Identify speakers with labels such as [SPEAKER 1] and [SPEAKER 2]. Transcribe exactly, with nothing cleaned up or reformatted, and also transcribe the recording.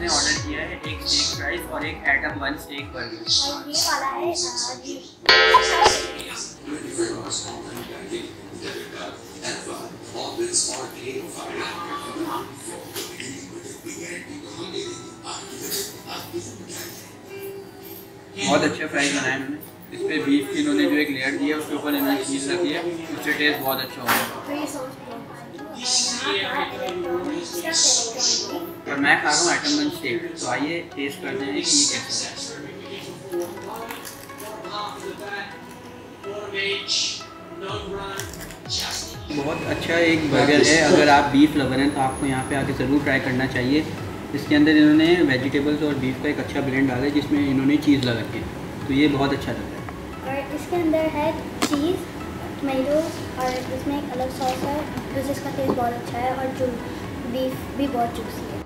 [SPEAKER 1] हमने ऑर्डर किया है एक स्टेक फ्राइज और एक एटम वन स्टेक बर्गर।
[SPEAKER 2] और ये वाला है
[SPEAKER 1] बहुत अच्छे फ्राइज बनाए इन्होंने। इस पर बीफ की इन्होंने जो एक लेयर दी है उसके ऊपर इन्होंने चीज़ रखी है, उससे टेस्ट बहुत अच्छा होगा। और मैं खा रहा हूँ आइटम वन स्टेक, तो आइए टेस्ट करते हैं कि ये कैसा है। बहुत अच्छा एक बर्गर है, अगर आप बीफ लवर हैं तो आपको यहाँ पे आके ज़रूर ट्राई करना चाहिए। इसके अंदर इन्होंने वेजिटेबल्स और बीफ का एक अच्छा ब्लेंड डाला है जिसमें इन्होंने चीज़ लगा के, तो ये बहुत अच्छा लग रहा है।
[SPEAKER 2] और इसके अंदर है चीज़, टमाटो और इसमें एक अलग सॉस है जिसका टेस्ट बहुत अच्छा है और जो बीफ भी बहुत जूसी है।